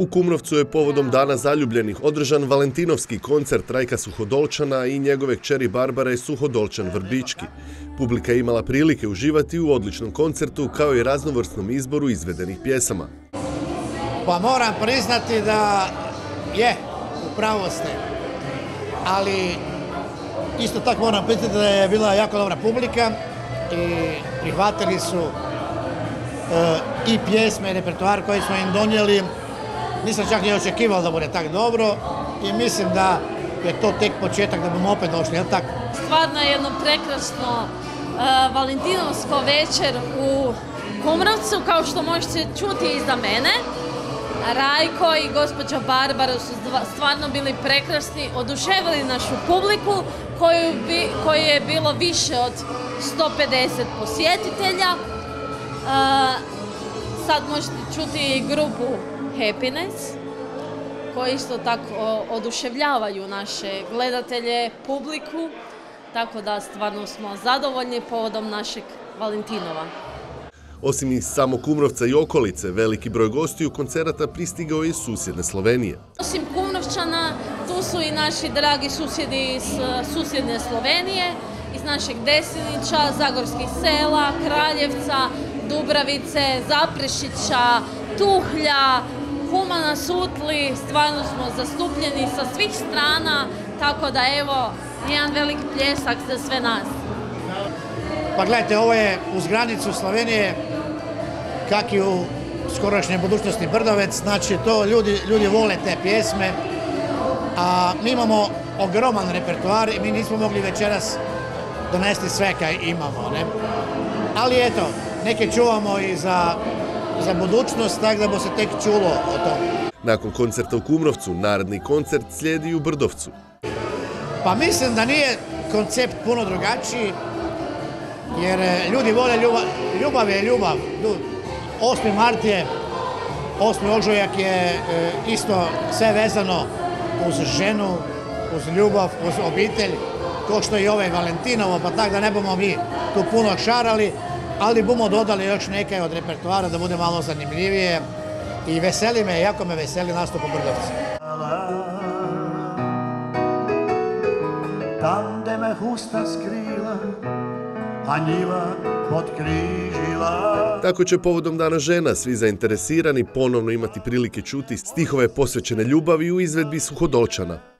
U Kumrovcu je povodom Dana zaljubljenih održan valentinovski koncert Rajka Suhodolčana i njegove kćeri Barbare Suhodolčan-Vrbički. Publika je imala prilike uživati u odličnom koncertu kao i raznovrsnom izboru izvedenih pjesama. Pa moram priznati da je, upravo ste, ali isto tako moram priznati da je bila jako dobra publika i prihvatili su i pjesme i repertoar koji smo im donijeli. Nisam čak ni očekivao da bude tako dobro i mislim da je to tek početak da bomo opet došli, jel tako? Stvarno je jedno prekrasno valentinovsko večer u Kumrovcu, kao što možete čuti iza mene. Rajko i gospođa Barbara su stvarno bili prekrasni, oduševili našu publiku koju je bilo više od 150 posjetitelja. Sad možete čuti i grupu Happiness, koji isto tako oduševljavaju naše gledatelje, publiku, tako da stvarno smo zadovoljni povodom našeg Valentinova. Osim iz samog Kumrovca i okolice, veliki broj gostiju koncerata pristigao je iz susjedne Slovenije. Osim Kumrovčana, tu su i naši dragi susjedi iz susjedne Slovenije, iz našeg Desinića, Zagorskih sela, Kraljevca, Dubravice, Zaprešića, Tuhlja, Humana, Sutli. Stvarno smo zastupljeni sa svih strana, tako da evo, jedan velik pljesak za sve nas. Pa gledajte, ovo je uz granicu Slovenije, kak i u skorašnjoj budućnosti Brdovec, znači to ljudi vole te pjesme, a mi imamo ogroman repertoar i mi nismo mogli večeras donesti sve kaj imamo, ne? Ali eto, neke čuvamo i za budućnost, tako da bo se tek čulo o tom. Nakon koncerta u Kumrovcu, naredni koncert slijedi u Brdovcu. Pa mislim da nije koncept puno drugačiji, jer ljudi vole ljubav. Ljubav je ljubav. 8. mart je, 8. ožujak je isto sve vezano uz ženu, uz ljubav, uz obitelj, kao što i ovaj Valentinovo, pa tako da ne bomo mi tu puno šarali, ali bomo dodali još nekaj od repertoara da bude malo zanimljivije i veseli me, jako me veseli nastup u Brdovcu. Tam gde me husta skrila, a njiva potkrižila. Tako će povodom Dana žena svi zainteresirani ponovno imati prilike čuti stihove posvećene ljubavi u izvedbi Suhodolčana.